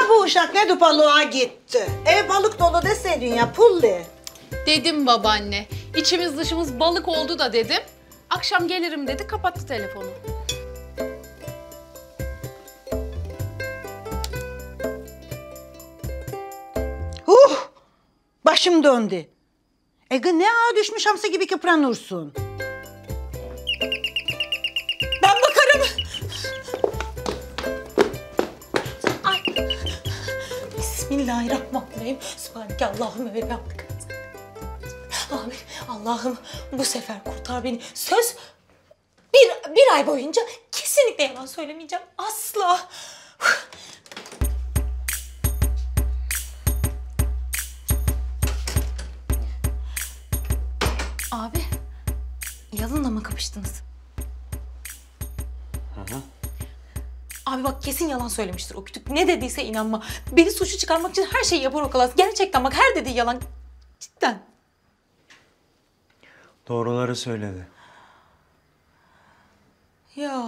bu uşak ne balığa gitti? Ev balık dolu deseydin ya pulli. Dedim babaanne. İçimiz dışımız balık oldu da dedim. Akşam gelirim dedi, kapattı telefonu. Başım döndü. Ne ağa düşmüş hamsi gibi kıpranırsın. Ben bakarım. Ay. Bismillahirrahmanirrahim. Sübhaneke Allahümme ve bihamdike. Abi Allah'ım bu sefer kurtar beni. Söz bir ay boyunca kesinlikle yalan söylemeyeceğim. Asla. Abi, Yalın'la mı kapıştınız? Hı hı. Abi bak kesin yalan söylemiştir o kütük. Ne dediyse inanma. Beni suçlu çıkarmak için her şeyi yapar o kalas. Gerçekten bak her dediği yalan. Cidden. Doğruları söyledi. Ya.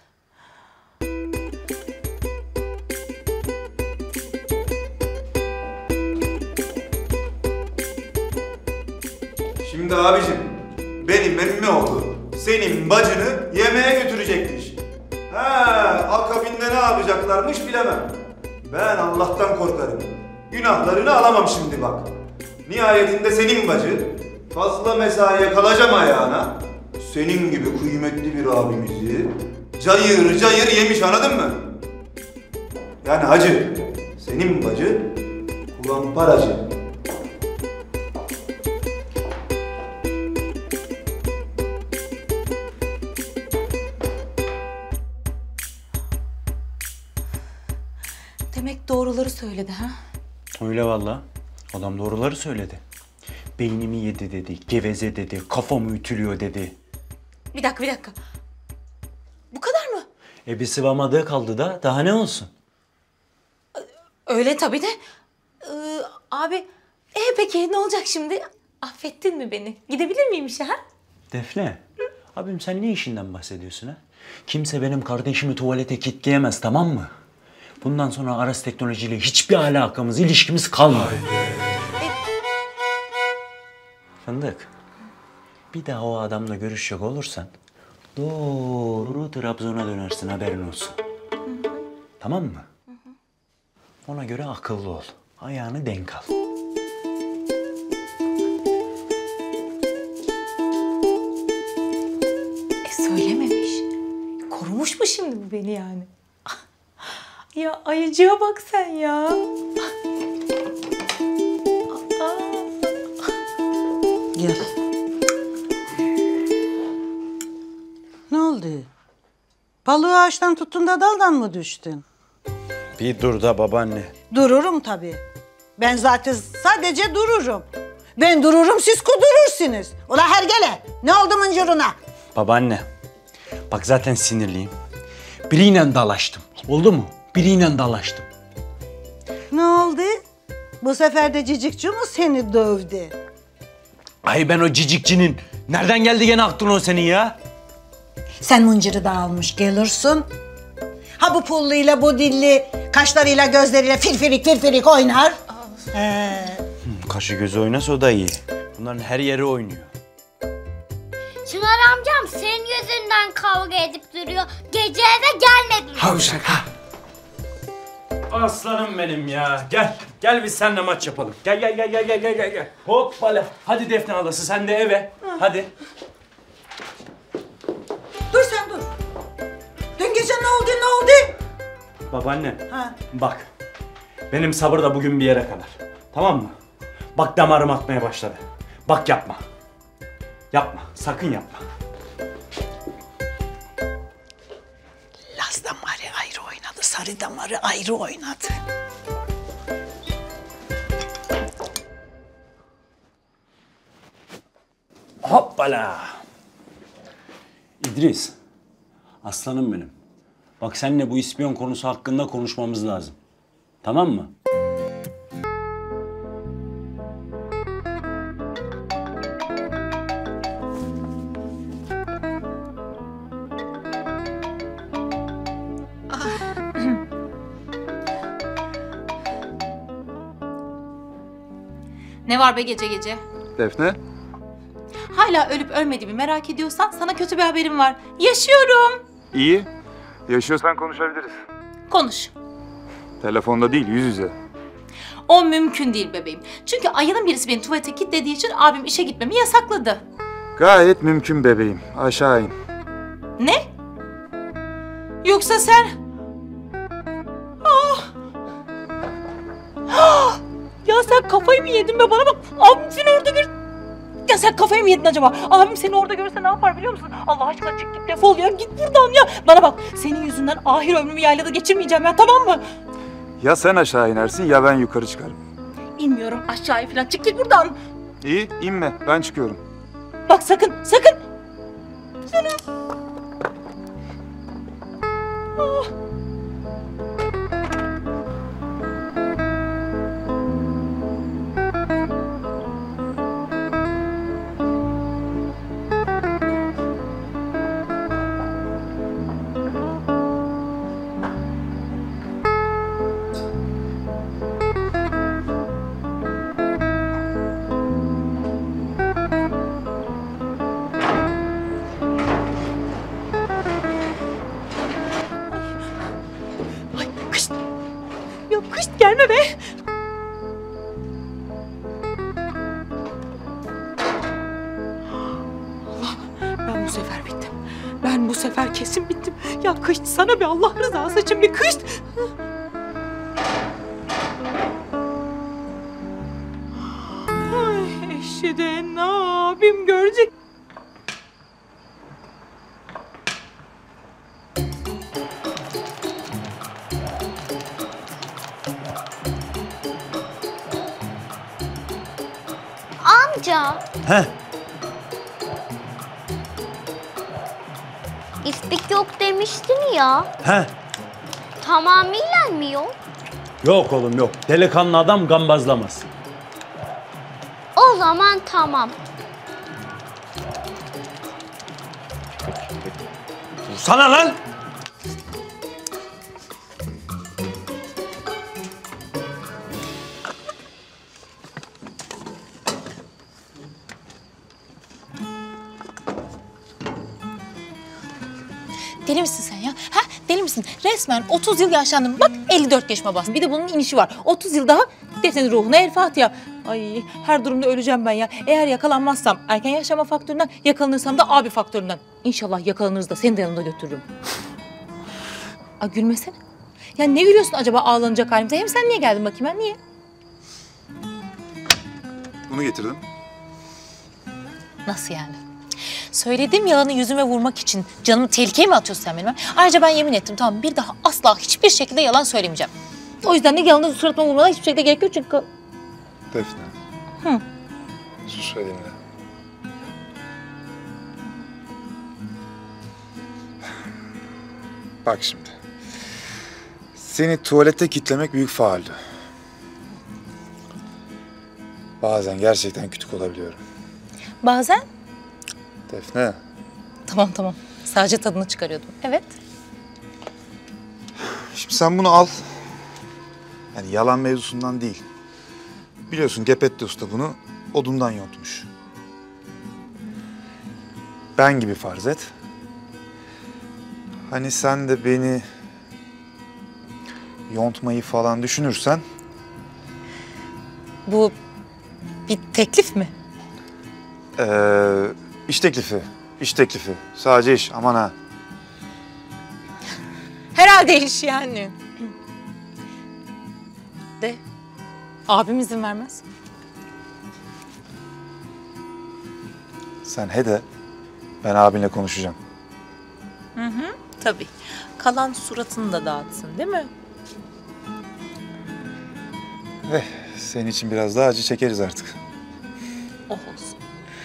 Şimdi abicim, benim emmi oğlu senin bacını yemeğe götürecekmiş. Akabinde ne yapacaklarmış bilemem. Ben Allah'tan korkarım. Günahlarını alamam şimdi bak. Nihayetinde senin bacı fazla mesaiye kalacağım ayağına. Senin gibi kıymetli bir abimizi cayır cayır yemiş, anladın mı? Yani hacı, senin bacı kulamparacı. Demek doğruları söyledi ha? Öyle vallahi. Adam doğruları söyledi. Beynimi yedi dedi, geveze dedi, kafamı ütülüyor dedi. Bir dakika. Bu kadar mı? Bir sıvamadığı kaldı da daha ne olsun? Öyle tabii de. Abi, peki ne olacak şimdi? Affettin mi beni? Gidebilir miyim işe ha? Defne, abim sen ne işinden bahsediyorsun ha? Kimse benim kardeşimi tuvalete kilitleyemez, tamam mı? Bundan sonra Aras Teknoloji ile hiçbir alakamız, ilişkimiz kalmadı. Fındık, bir daha o adamla görüşecek olursan doğru Trabzon'a dönersin, haberin olsun. Tamam mı? Ona göre akıllı ol. Ayağını denk al. Söylememiş. Korumuş mu şimdi bu beni yani? Ya ayıcığa bak sen ya. Gel. Ne oldu? Balığı ağaçtan tuttun da daldan mı düştün? Bir dur da babaanne. Dururum tabii. Ben zaten sadece dururum. Ben dururum, siz kudurursunuz. Ula hergele, ne oldu mıncırına? Babaanne, bak zaten sinirliyim. Biriyle dalaştım. Oldu mu? Biriyle dalaştım. Ne oldu? Bu sefer de cicikçi mi seni dövdü? Ay ben o cicikçinin. Nereden geldi gene aklına o senin ya? Sen mıncırı da almış gelirsin. Ha bu pulluyla, bu dilli, kaşlarıyla, gözleriyle firfirik oynar. Kaşı gözü oynasa o da iyi. Bunların her yeri oynuyor. Çınar amcam senin yüzünden kavga edip duruyor. Gece eve gelmedi. Havşak ha. Aslanım benim ya. Gel biz seninle maç yapalım. Gel. Hoppala. Hadi Defne halası sen de eve. Hadi. Dur sen dur. Dün gece ne oldu? Babaanne. Ha. Bak. Benim sabır da bugün bir yere kadar. Tamam mı? Bak damarım atmaya başladı. Bak yapma. Yapma. Sakın yapma. Laz damarı ayrı oynadı, sarı damarı ayrı oynadı. Hoppala. İdris. Aslanım benim. Bak seninle bu ispiyon konusu hakkında konuşmamız lazım. Tamam mı? Ne var be gece gece? Defne? Hala ölüp ölmediğimi merak ediyorsan sana kötü bir haberim var. Yaşıyorum. İyi. Yaşıyorsan konuşabiliriz. Konuş. Telefonda değil, yüz yüze. O mümkün değil bebeğim. Çünkü ayının birisi beni tuvalete kilitlediği için abim işe gitmemi yasakladı. Gayet mümkün bebeğim. Aşağı in. Ne? Yoksa sen... Ya sen kafayı mı yedin be, bana bak. Abim seni orada gör... Ya sen kafayı mı yedin acaba? Abim seni orada görse ne yapar biliyor musun? Allah aşkına çık git defol ya, git buradan ya. Bana bak, senin yüzünden ahir ömrümü yaylada geçirmeyeceğim ya, tamam mı? Ya sen aşağı inersin ya ben yukarı çıkarım. İnmiyorum aşağıya falan, çık git buradan. İyi, inme. Ben çıkıyorum. Bak sakın, sakın. Ay kış. Ya kış gelme be. Ben bu sefer bittim. Ben bu sefer kesin bittim. Ya kış sana bir Allah rızası için bir kış. Ay eşiden abim görecek. Amca, He? ispik yok demiştin ya. He? Tamamıyla mı yok? Yok oğlum yok. Delikanlı adam gambazlamaz. O zaman tamam. Sana lan! Deli misin sen ya? Ha? Deli misin? Resmen 30 yıl yaşlandım. Bak 54 yaşıma bastım. Bir de bunun inişi var. 30 yıl daha Defne'nin ruhuna el Fatiha. Ay her durumda öleceğim ben ya. Eğer yakalanmazsam erken yaşama faktöründen, yakalanırsam da abi faktöründen. İnşallah yakalanırız da seni de yanımda götürürüm. Ay gülmesene. Ya ne gülüyorsun acaba ağlanacak halimde? Hem sen niye geldin bakayım, ben niye? Bunu getirdim. Nasıl yani? Söylediğim yalanı yüzüme vurmak için canımı tehlikeye mi atıyorsun sen benim? Ayrıca ben yemin ettim, tamam, bir daha asla hiçbir şekilde yalan söylemeyeceğim. O yüzden de yalanı suratıma vurmadan hiçbir şekilde gerek yok çünkü... Defne. Hı. Sus elimle. Bak şimdi. Seni tuvalete kitlemek büyük fauldü. Bazen gerçekten küçük olabiliyorum. Bazen... Defne. Tamam. Sadece tadını çıkarıyordum. Evet. Şimdi sen bunu al. Yani yalan mevzusundan değil. Biliyorsun Gepetti Usta bunu odundan yontmuş. Ben gibi farz et. Hani sen de beni yontmayı falan düşünürsen... Bu bir teklif mi? İş teklifi. İş teklifi. Sadece iş. Aman ha. Herhalde iş yani. De abim izin vermez. Sen he de ben abinle konuşacağım. Tabii. Kalan suratını da dağıtsın değil mi? Senin için biraz daha acı çekeriz artık. Oh olsun.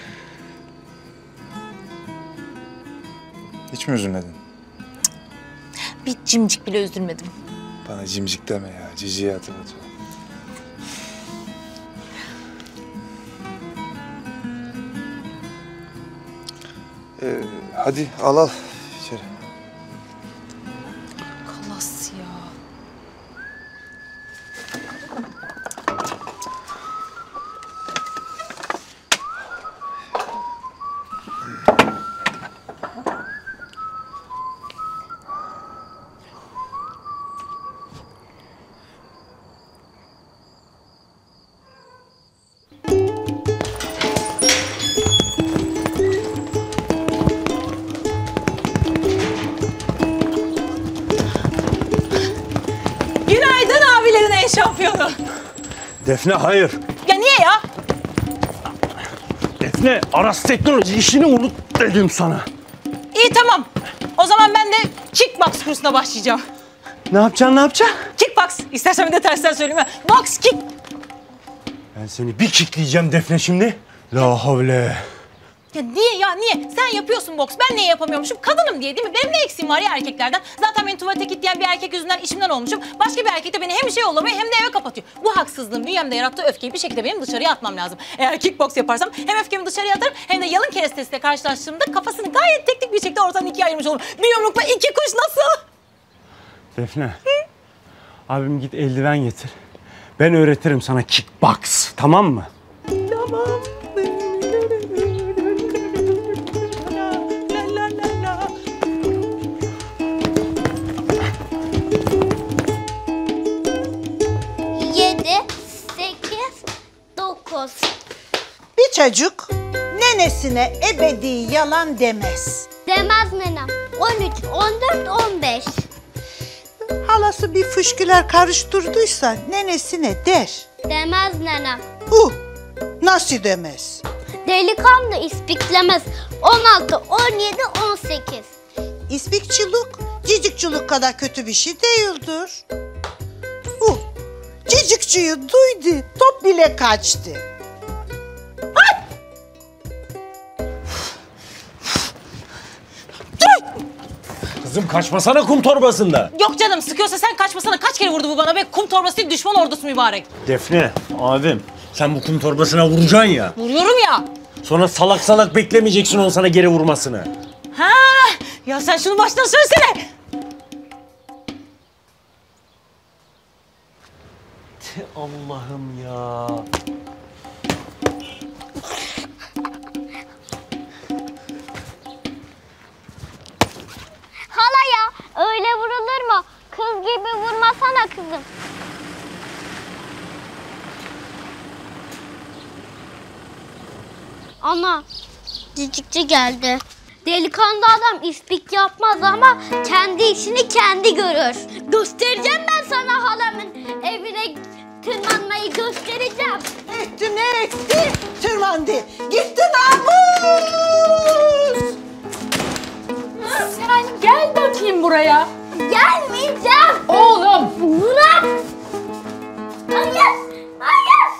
Hiç mi üzülmedin? Bir cimcik bile üzülmedim. Bana cimcik deme ya. Cici'yi hatırlatıyor. Hadi al içeri. Kalas ya. şampiyonu. Defne hayır. Ya niye ya? Defne Aras Teknoloji işini unut dedim sana. İyi tamam. O zaman ben de kickbox kursuna başlayacağım. Ne yapacaksın? Kickbox. İstersen bir de tersten söyleyeyim. Box, kick. Ben seni bir kickleyeceğim Defne şimdi. La havle. Ya niye? Sen yapıyorsun boks. Ben niye yapamıyormuşum? Kadınım diye değil mi? Benim ne eksiğim var ya erkeklerden? Zaten beni tuvalete git diyen bir erkek yüzünden işimden olmuşum. Başka bir erkek de beni hem yollamıyor hem de eve kapatıyor. Bu haksızlığın bünyemde yarattığı öfkeyi bir şekilde benim dışarıya atmam lazım. Eğer kickboks yaparsam hem öfkemi dışarıya atarım hem de yalın kerestesiyle karşılaştığımda kafasını gayet teknik bir şekilde ortadan ikiye ayırmış olurum. Bir yumrukla iki kuş nasıl? Defne. Hı? Abim git eldiven getir. Ben öğretirim sana kickbox. Tamam mı? Tamam. 7, 8, 9. Bir çocuk nenesine ebedi yalan demez. Demez nenem. 13, 14, 15. Halası bir fışkılar karıştırdıysa nenesine der. Demez nenem. Nasıl demez? Delikanlı ispiklemez. 16, 17, 18. İspikçilik, cicikçilik kadar kötü bir şey değildir. Cicikçiyi duydu, top bile kaçtı. Kızım kaçmasana kum torbasında. Yok canım sıkıyorsa sen kaçmasana. Kaç kere vurdu bu bana be? Kum torbası değil düşman ordusu mübarek. Defne, abim sen bu kum torbasına vuracaksın ya. Vuruyorum ya. Sonra salak salak beklemeyeceksin onun sana geri vurmasını. Ha, ya sen şunu baştan söylesene. Allah'ım ya. Hala ya öyle vurulur mu? Kız gibi vurmasana kızım. Ana, cicikçi geldi. Delikanlı adam ispik yapmaz ama kendi işini kendi görür. Göstereceğim ben sana halamın evine tırmanmayı göstereceğim. Etti ne etti? Tırmandı. Gitti namus. Sen gel bakayım buraya. Gelmeyeceğim. Oğlum. Bırak. Hayır. Hayır.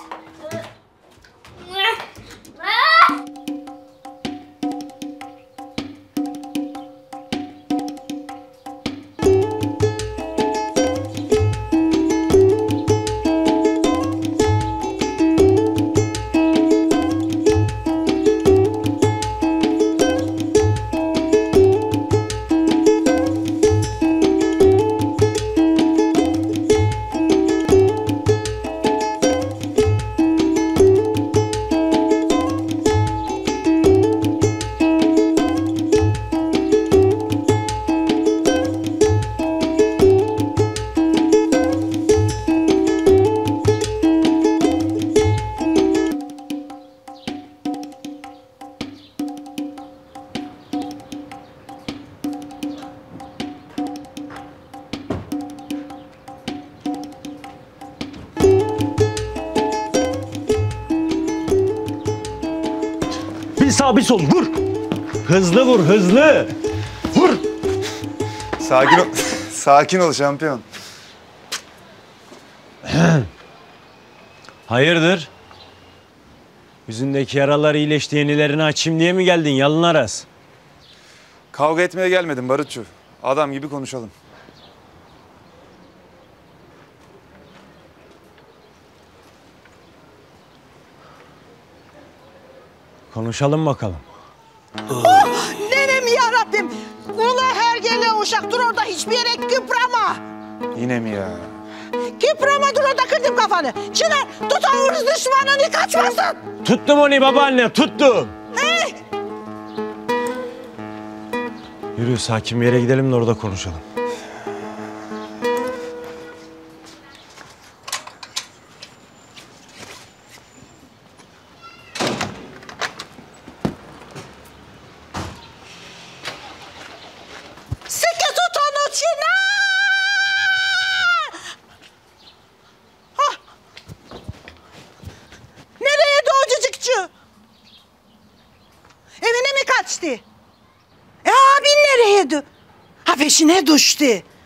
Bir sağ bir sol vur. Hızlı vur hızlı. Vur. Sakin ol. Sakin ol şampiyon. Hayırdır? Yüzündeki yaralar iyileşti, yenilerini açayım diye mi geldin yalın Aras? Kavga etmeye gelmedim Barutçu. Adam gibi konuşalım. Konuşalım bakalım. Nenem yarabbim. Ula hergele uşak dur orada hiçbir yere kıprama. Yine mi ya? Kıprama dur orada kırdım kafanı. Çınar tut o hırs düşmanını kaçmasın. Tuttum onu babaanne tuttum. Yürü sakin bir yere gidelim de orada konuşalım. Sıkı tut onu Çınar. gitti. Abin nereye? Ha peşine düştü.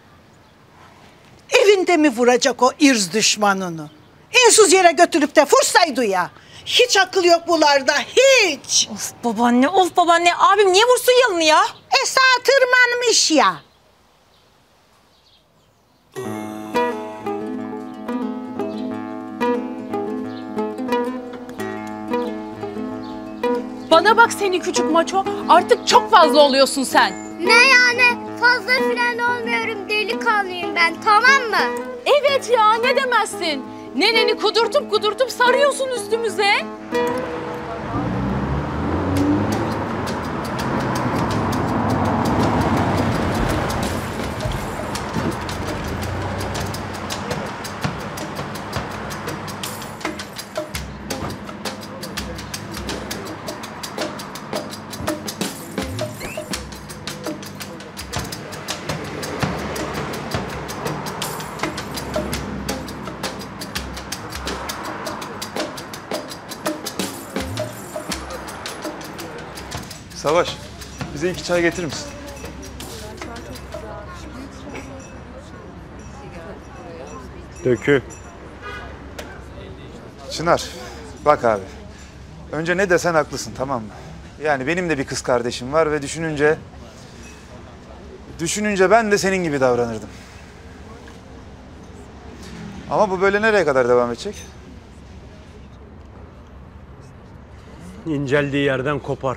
Evinde mi vuracak o irz düşmanını? Ensuz yere götürüp de vursaydı ya. Hiç akıl yok bularda, hiç. Of babaanne. Abim niye vursun yalını ya? Sağa tırmanmış ya. Bana bak seni küçük maço. Artık çok fazla oluyorsun sen. Ne yani? Fazla filan olmuyorum, delikanlıyım ben, tamam mı? Evet ya, ne demezsin. Neneni kudurtup sarıyorsun üstümüze. Savaş, bize 2 çay getirir misin? Dökül. Çınar, bak abi. Önce ne desen haklısın, tamam mı? Yani benim de bir kız kardeşim var ve düşününce ben de senin gibi davranırdım. Ama bu böyle nereye kadar devam edecek? İnceldiği yerden kopar.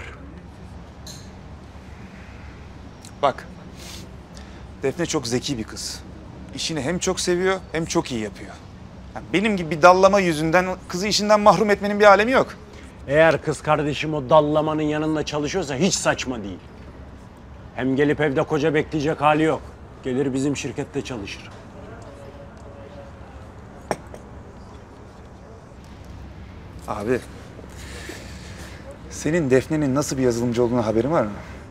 Bak, Defne çok zeki bir kız. İşini hem çok seviyor hem çok iyi yapıyor. Yani benim gibi bir dallama yüzünden kızı işinden mahrum etmenin bir alemi yok. Eğer kız kardeşim o dallamanın yanında çalışıyorsa hiç saçma değil. Hem gelip evde koca bekleyecek hali yok. Gelir bizim şirkette çalışır. Abi, senin Defne'nin nasıl bir yazılımcı olduğunu haberin var mı?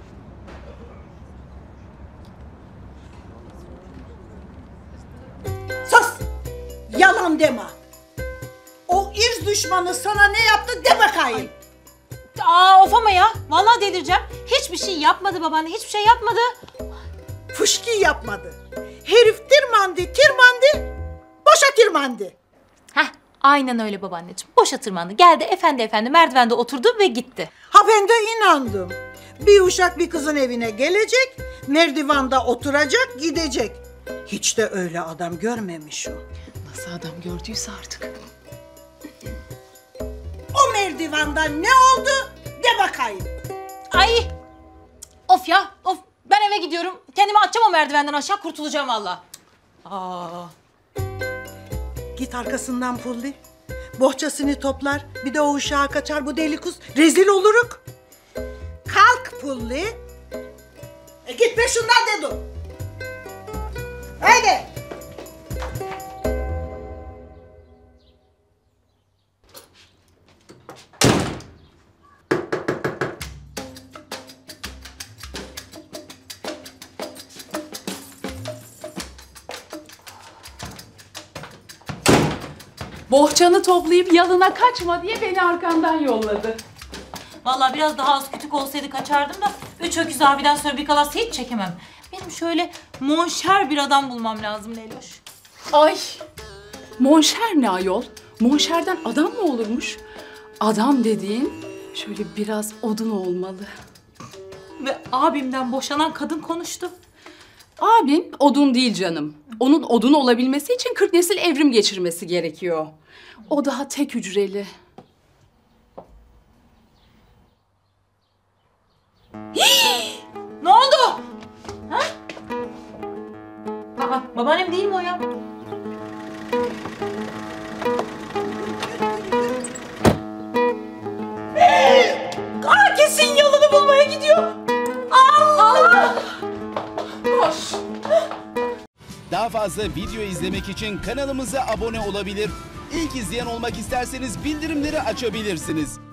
Sus! Yalan deme. O irz düşmanı sana ne yaptı de bakayım. Of ama ya. Vallahi delireceğim. Hiçbir şey yapmadı babaanne. Hiçbir şey yapmadı. Fışkı yapmadı. Herif tırmandı. Boşa tırmandı. Heh, aynen öyle babaanneciğim. Boşa tırmandı. Geldi efendi merdivende oturdu ve gitti. Ha ben de inandım. Bir uşak bir kızın evine gelecek, merdivanda oturacak, gidecek. Hiç de öyle adam görmemiş o. Nasıl adam gördüyse artık. O merdivanda ne oldu de bakayım. Ay! Of ya, of. Ben eve gidiyorum. Kendimi atacağım o merdivenden aşağı, kurtulacağım valla. Git arkasından pulli. Bohçasını toplar, bir de o uşağa kaçar bu deli kız. Rezil oluruk. Kalk pulli. Git peşinden dedim. Haydi. Bohçanı toplayıp yalına kaçma diye beni arkandan yolladı. Vallahi biraz daha az kütük olsaydı kaçardım da 3 öküz abiden sonra bir kalas hiç çekemem. Benim şöyle monşer bir adam bulmam lazım Leyloş. Ay! Monşer ne ayol? Monşerden adam mı olurmuş? Adam dediğin şöyle biraz odun olmalı. Ve abimden boşanan kadın konuştu. Abin odun değil canım. Onun odun olabilmesi için 40 nesil evrim geçirmesi gerekiyor. O daha tek hücreli. Ne oldu? Ha? Babaannem değil mi o ya? Kesin yolunu bulmaya gidiyor. Allah! Koş! Daha fazla video izlemek için kanalımıza abone olabilir. İlk izleyen olmak isterseniz bildirimleri açabilirsiniz.